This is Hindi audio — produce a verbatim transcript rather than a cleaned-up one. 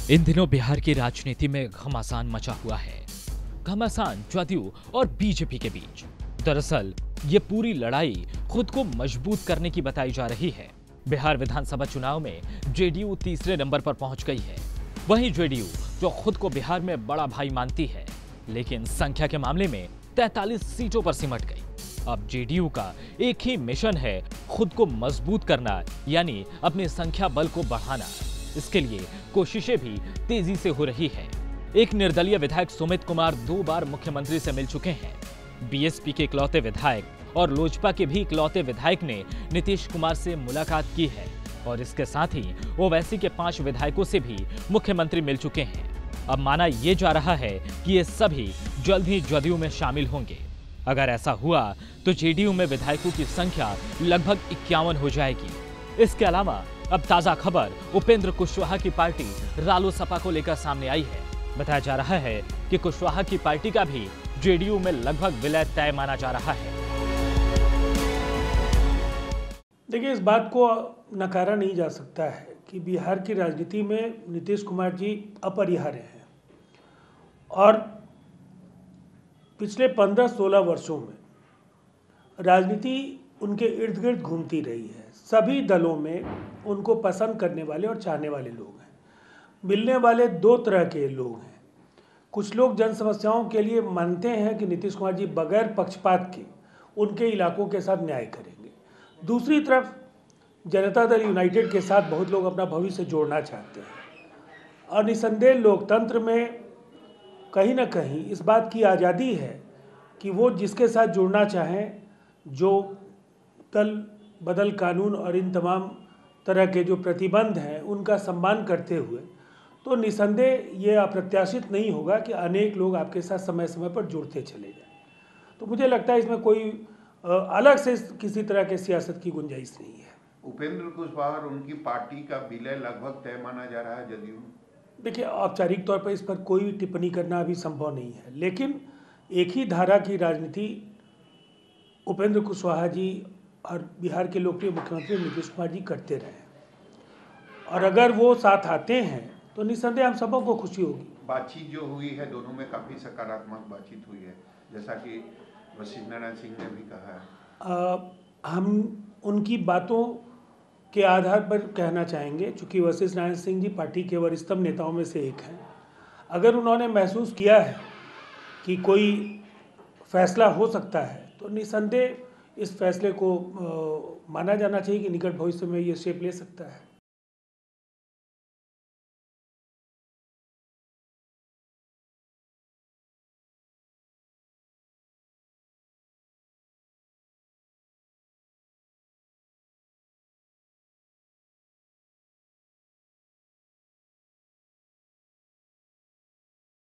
इन दिनों बिहार की राजनीति में घमासान मचा हुआ है। घमासान जदयू और बीजेपी के बीच। दरअसल ये पूरी लड़ाई खुद को मजबूत करने की बताई जा रही है। बिहार विधानसभा चुनाव में जेडीयू तीसरे नंबर पर पहुंच गई है। वहीं जेडीयू जो खुद को बिहार में बड़ा भाई मानती है, लेकिन संख्या के मामले में तैंतालीस सीटों पर सिमट गई। अब जेडीयू का एक ही मिशन है, खुद को मजबूत करना, यानी अपनी संख्या बल को बढ़ाना। इसके लिए कोशिशें भी तेजी से हो रही है। एक निर्दलीय विधायक सुमित कुमार दो बार मुख्यमंत्री से मिल चुके हैं। बीएसपी के इकलौते विधायक और लोजपा के भी इकलौते विधायक ने नीतीश कुमार से मुलाकात की है और इसके साथ ही ओवैसी के पांच विधायकों से भी मुख्यमंत्री मिल चुके हैं। अब माना यह जा रहा है कि ये सभी जल्द ही जदयू में शामिल होंगे। अगर ऐसा हुआ तो जेडीयू में विधायकों की संख्या लगभग इक्यावन हो जाएगी। इसके अलावा अब ताजा खबर उपेंद्र कुशवाहा की पार्टी रालोसपा को लेकर सामने आई है। बताया जा रहा है कि कुशवाहा की पार्टी का भी जेडीयू में लगभग विलय तय माना जा रहा है। देखिए, इस बात को नकारा नहीं जा सकता है कि बिहार की राजनीति में नीतीश कुमार जी अपरिहार्य हैं और पिछले पंद्रह सोलह वर्षों में राजनीति उनके इर्द गिर्द घूमती रही है। सभी दलों में उनको पसंद करने वाले और चाहने वाले लोग हैं। मिलने वाले दो तरह के लोग हैं। कुछ लोग जन समस्याओं के लिए मानते हैं कि नीतीश कुमार जी बगैर पक्षपात के उनके इलाकों के साथ न्याय करेंगे। दूसरी तरफ जनता दल यूनाइटेड के साथ बहुत लोग अपना भविष्य जोड़ना चाहते हैं और निसंदेह लोकतंत्र में कहीं ना कहीं इस बात की आज़ादी है कि वो जिसके साथ जुड़ना चाहें, जो दल बदल कानून और इन तमाम तरह के जो प्रतिबंध हैं उनका सम्मान करते हुए, तो निसंदेह ये अप्रत्याशित नहीं होगा कि अनेक लोग आपके साथ समय समय पर जुड़ते चले जाएं। तो मुझे लगता है इसमें कोई अलग से किसी तरह के सियासत की गुंजाइश नहीं है। उपेंद्र कुशवाहा और उनकी पार्टी का विलय लगभग तय माना जा रहा है जदयू में। देखिए, औपचारिक तौर पर इस पर कोई टिप्पणी करना अभी संभव नहीं है, लेकिन एक ही धारा की राजनीति उपेंद्र कुशवाहा जी और बिहार के लोकप्रिय मुख्यमंत्री नीतीश कुमार जी करते रहे और अगर वो साथ आते हैं तो निस्संदेह हम सबों को खुशी होगी। बातचीत जो हुई है दोनों में काफ़ी सकारात्मक बातचीत हुई है, जैसा कि वशिष्ठ नारायण सिंह ने भी कहा है। आ, हम उनकी बातों के आधार पर कहना चाहेंगे, चूँकि वशिष्ठ नारायण सिंह जी पार्टी के वरिष्ठतम नेताओं में से एक हैं। अगर उन्होंने महसूस किया है कि कोई फैसला हो सकता है तो निस्संदेह इस फैसले को आ, माना जाना चाहिए कि निकट भविष्य में ये शेप ले सकता है।